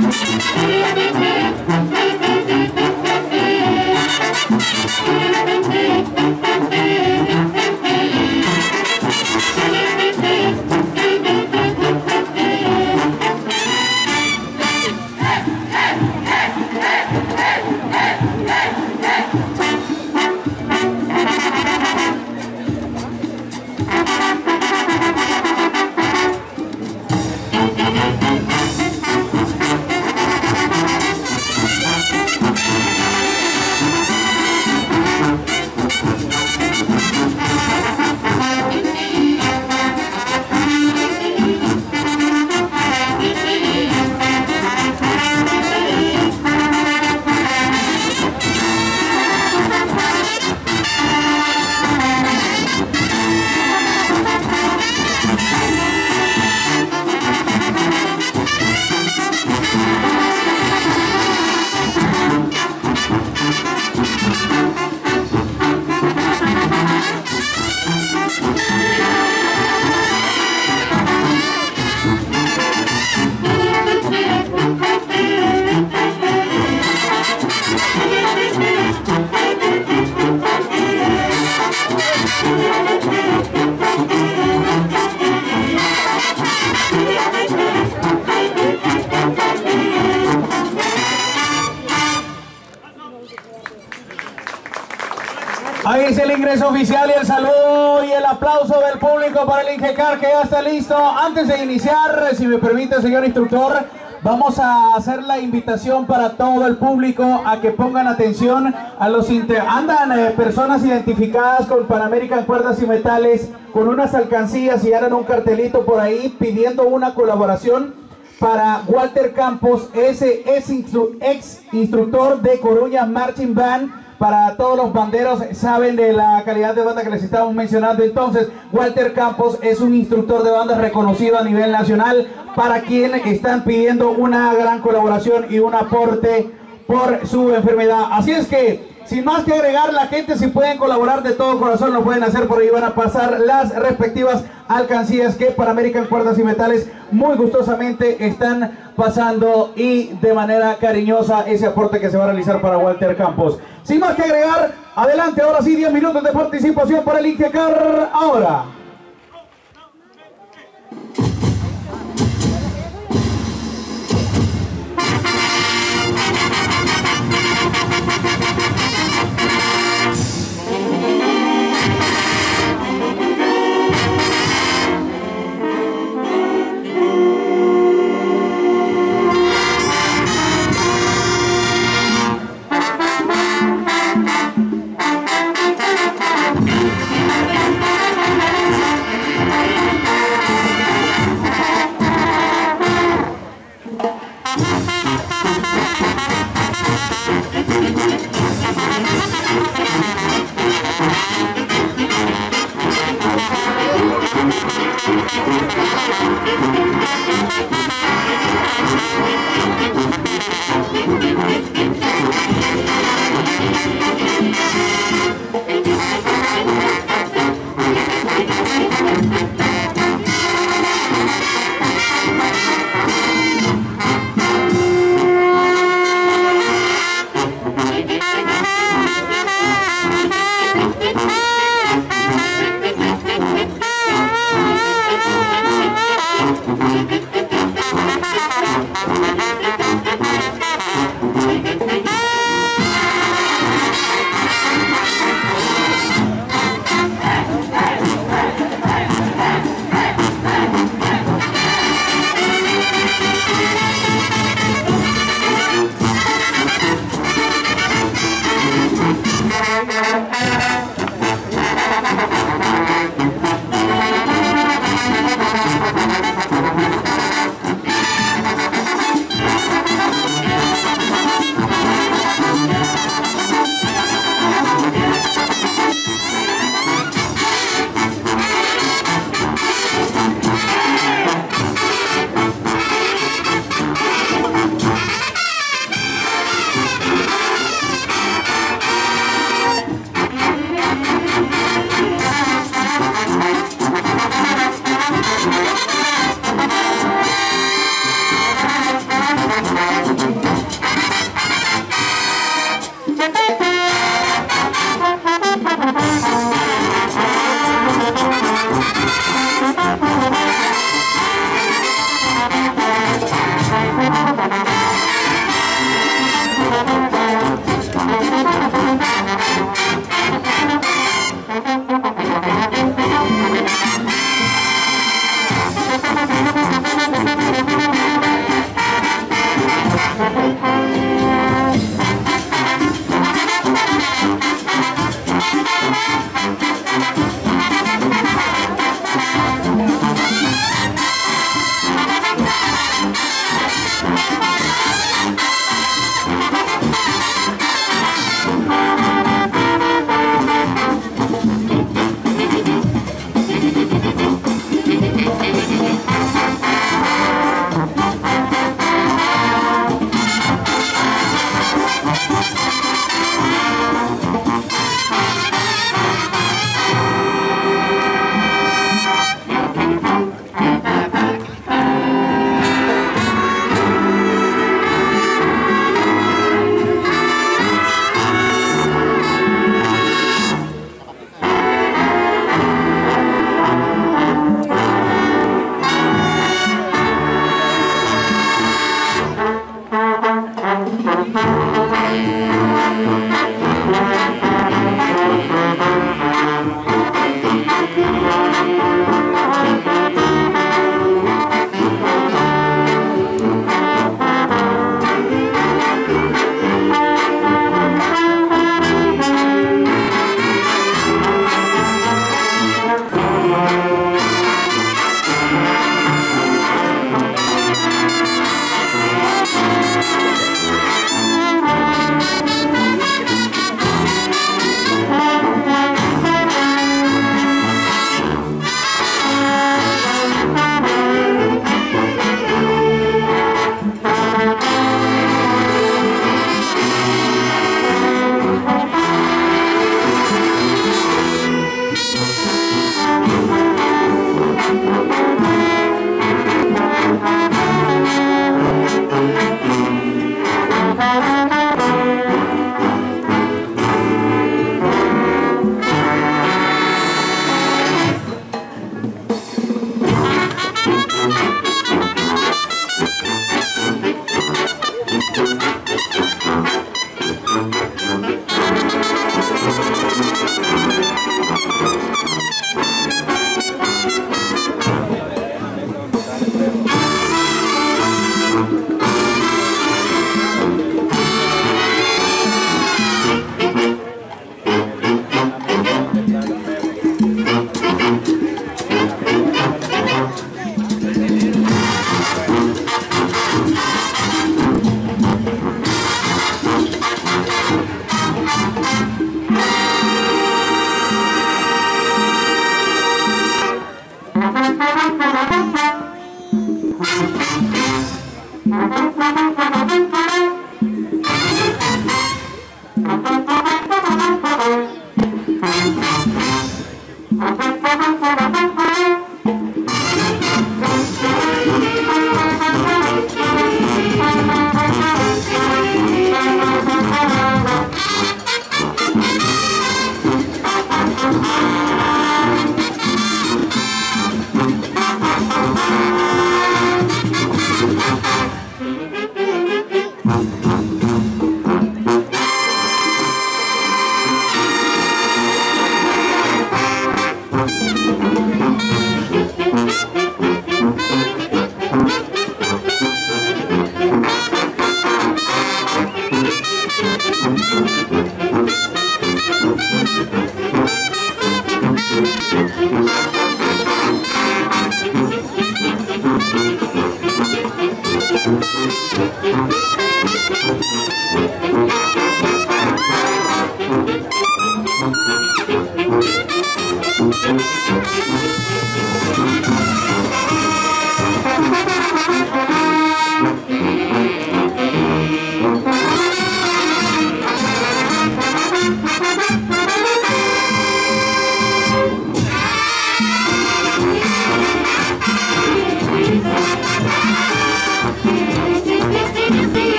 Ahí es el ingreso oficial y el saludo y el aplauso del público para el Ingecar, que ya está listo. Antes de iniciar, si me permite, señor instructor, vamos a hacer la invitación para todo el público a que pongan atención a los andan personas identificadas con Pan American Cuerdas y Metales con unas alcancías y harán un cartelito por ahí pidiendo una colaboración para Walter Campos, ese ex instructor de Coruña Marching Band. Para todos los banderos, saben de la calidad de banda que les estamos mencionando. Entonces, Walter Campos es un instructor de bandas reconocido a nivel nacional, para quien están pidiendo una gran colaboración y un aporte por su enfermedad. Así es que, sin más que agregar, la gente, si pueden colaborar de todo corazón, lo pueden hacer. Por ahí van a pasar las respectivas alcancías que Pan American Cuerdas y Metales muy gustosamente están pasando, y de manera cariñosa ese aporte que se va a realizar para Walter Campos. Sin más que agregar, adelante, ahora sí, 10 minutos de participación para el Ingecar. Ahora.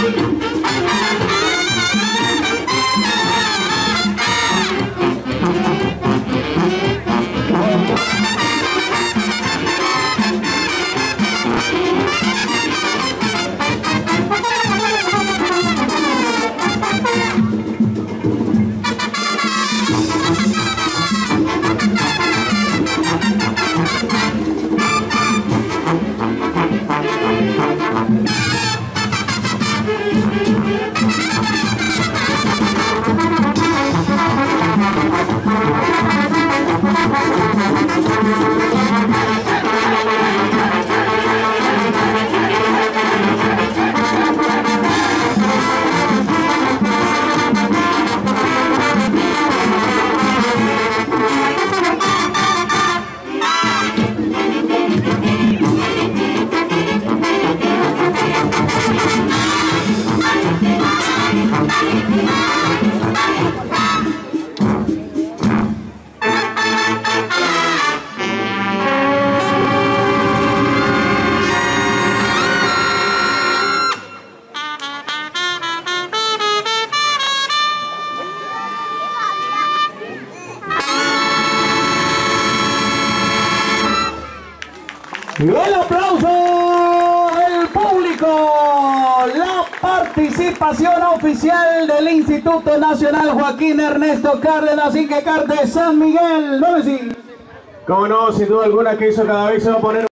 Y el aplauso del público, la participación oficial del Instituto Nacional Joaquín Ernesto Cárdenas Ingecar de San Miguel. ¿No, sí? Cómo no, sin duda alguna que eso cada vez se va a poner